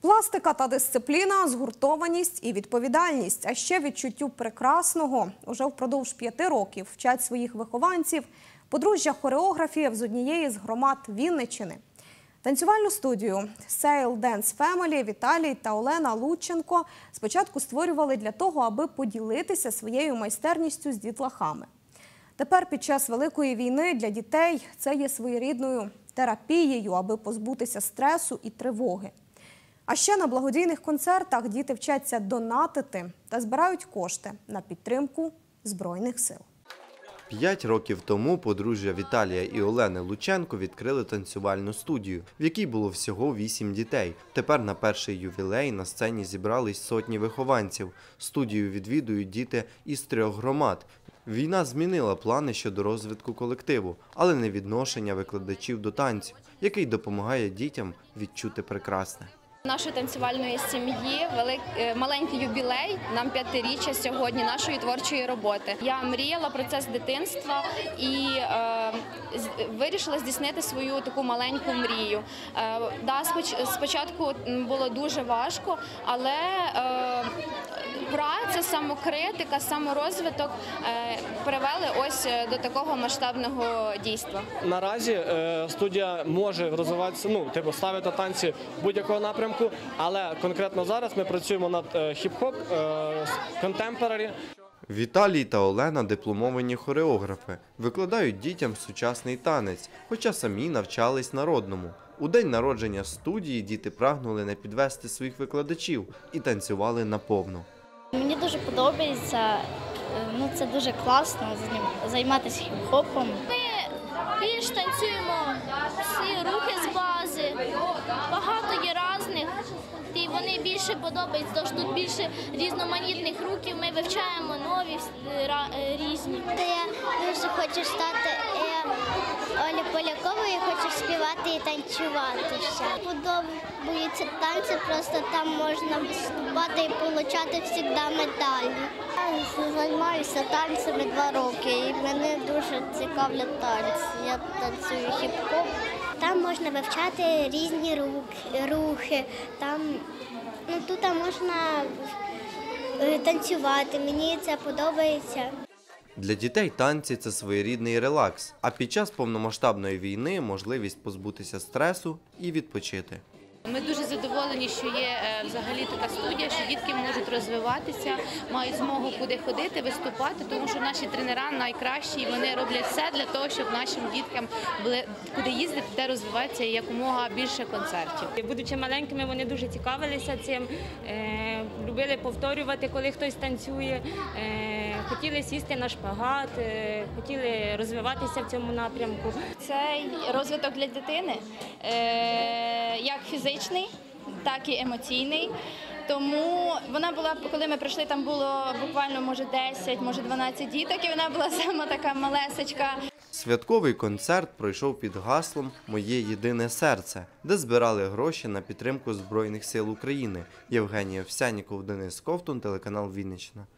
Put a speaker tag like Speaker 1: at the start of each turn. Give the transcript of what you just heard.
Speaker 1: Пластика та дисципліна, згуртованість і відповідальність, а ще відчуттю прекрасного. Уже впродовж 5 років вчать своїх вихованців подружжя хореографів з однієї з громад Вінниччини. Танцювальну студію Sail Dance Family Віталій та Олена Лученко спочатку створювали для того, аби поділитися своєю майстерністю з дітлахами. Тепер під час Великої війни для дітей це є своєрідною терапією, аби позбутися стресу і тривоги. А ще на благодійних концертах діти вчаться донатити та збирають кошти на підтримку Збройних сил.
Speaker 2: 5 років тому подружжя Віталія і Олени Лученко відкрили танцювальну студію, в якій було всього 8 дітей. Тепер на перший ювілей на сцені зібрались сотні вихованців. Студію відвідують діти із 3 громад. Війна змінила плани щодо розвитку колективу, але не відношення викладачів до танцю, який допомагає дітям відчути прекрасне.
Speaker 3: Нашої танцювальної сім'ї маленький ювілей, нам 5-річчя сьогодні нашої творчої роботи. Я мріяла про це з дитинства і вирішила здійснити свою таку маленьку мрію. Спочатку було дуже важко, але праця, самокритика, саморозвиток привели ось до такого масштабного дійства.
Speaker 4: Наразі студія може розвиватися, ставити танці будь-якого напрямку, але конкретно зараз ми працюємо над хіп-хоп, контемпорарі.
Speaker 2: Віталій та Олена – дипломовані хореографи, викладають дітям сучасний танець, хоча самі навчались народному. У день народження студії діти прагнули не підвести своїх викладачів і танцювали наповну.
Speaker 5: Мені дуже подобається, це дуже класно займатися хіп-хопом.
Speaker 6: Ми більш танцюємо всі рухи з бази, багато є різних, і вони більше подобаються, тому що тут більше різноманітних рухів, ми вивчаємо нові різні.
Speaker 5: Я дуже хочу стати Олі Поляковою, я хочу співати і танцювати. Подобаються танці, просто там можна виступати і отримати завжди медалі. Я займаюся танцями 2 роки і мене дуже цікавлять танці. Я танцюю хіп-хоп. Там можна вивчати різні рухи, тут можна танцювати, мені це подобається.
Speaker 2: Для дітей танці – це своєрідний релакс, а під час повномасштабної війни – можливість позбутися стресу і відпочити.
Speaker 7: Ми дуже задоволені, що є взагалі така студія, що дітки можуть розвиватися, мають змогу куди ходити, виступати, тому що наші тренера найкращі, і вони роблять все для того, щоб нашим діткам були куди їздити, де розвиватися і якомога більше концертів.
Speaker 8: Будучи маленькими, вони дуже цікавилися цим, любили повторювати, коли хтось танцює, хотіли сісти на шпагат, хотіли розвиватися в цьому напрямку.
Speaker 3: Це розвиток для дитини, як фізичний, так і емоційний. Тому вона була, коли ми прийшли, там було буквально, може, 10, може, 12 діток, і вона була сама така малесечка.
Speaker 2: Святковий концерт пройшов під гаслом «Моє єдине серце», де збирали гроші на підтримку Збройних сил України. Євгеній Овсянніков, Денис Ковтун, телеканал Вінниччина.